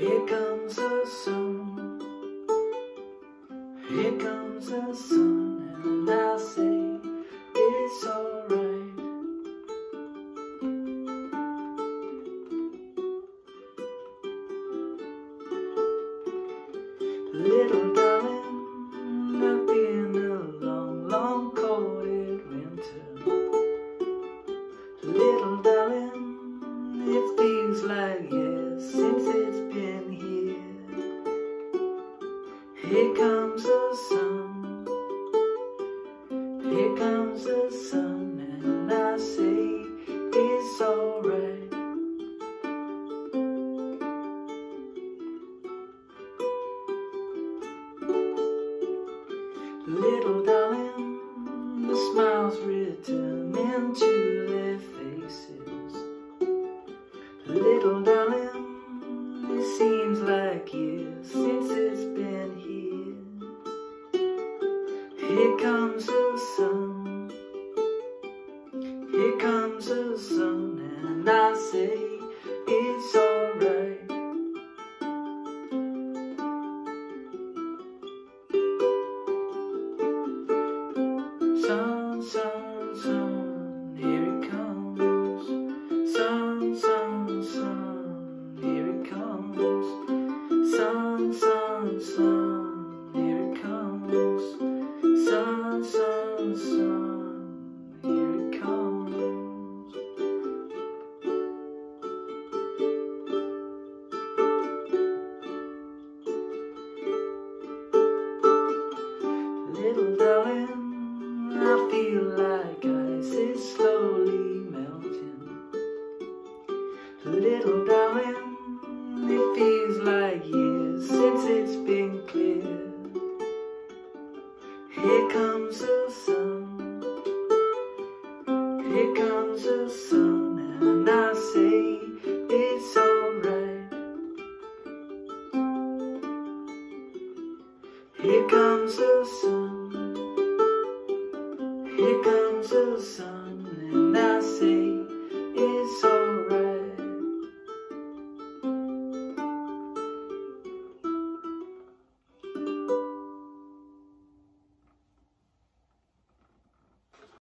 Here comes the sun, here comes the sun, and I say it's alright. Little darling, I've been a long, long cold winter. Little darling, it feels like years since it's been here. Here comes the sun, here comes the sun, and I say it's alright. Little darling, the smiles returning to their faces. Little darling, it seems like years since it's been here. Here comes the sun, here comes the sun, and I say it's alright. Sun, sun, sun, here it comes. Sun, sun, sun, here it comes. Sun, sun, sun, here it comes. Sun, sun, sun, here it comes. Little darling, I feel like ice is slowly melting. Little darling, it feels like years since it's been clear. Here comes the sun, here comes the sun, and I say it's alright. Here comes the sun, here comes the sun.